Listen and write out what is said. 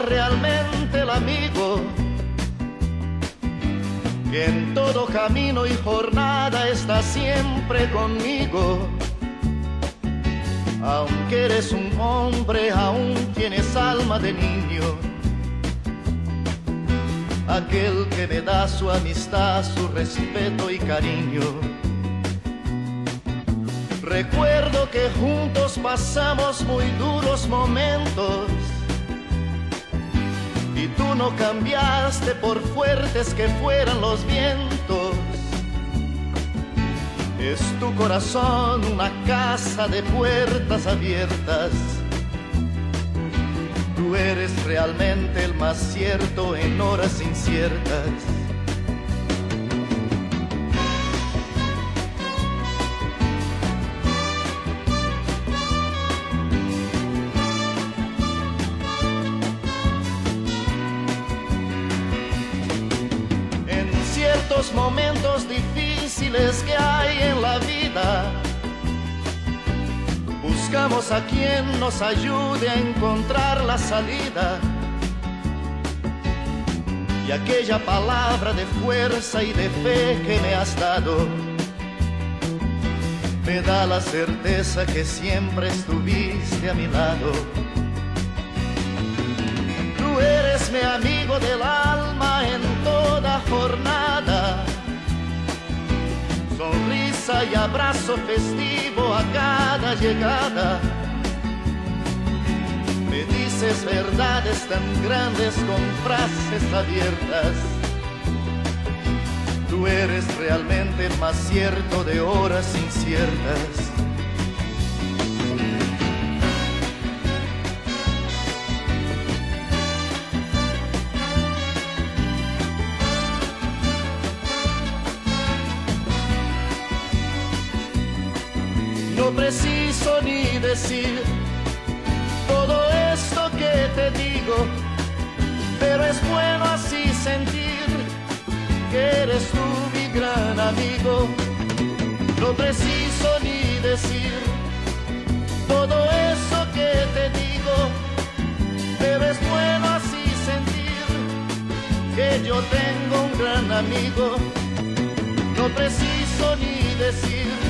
realmente el amigo que en todo camino y jornada está siempre conmigo. Aunque eres un hombre, aún tienes alma de niño. Aquel que me da su amistad, su respeto y cariño. Recuerdo que juntos pasamos muy duros momentos y tú no cambiaste por fuertes que fueran los vientos. Es tu corazón una casa de puertas abiertas. Tú eres realmente el más cierto en horas inciertas. En ciertos momentos difíciles que hay en la vida, buscamos a quien nos ayude a encontrar la salida. Y aquella palabra de fuerza y de fe que me has dado me da la certeza que siempre estuviste a mi lado. Tú eres mi amigo del alma en toda jornada. Sonrisa y abrazo festivo a cada llegada. Me dices verdades tan grandes con frases abiertas. Tú eres realmente el más cierto de horas inciertas. No preciso ni decir todo esto que te digo, pero es bueno así sentir que eres tú mi gran amigo. No preciso ni decir todo eso que te digo, pero es bueno así sentir que yo tengo un gran amigo. No preciso ni decir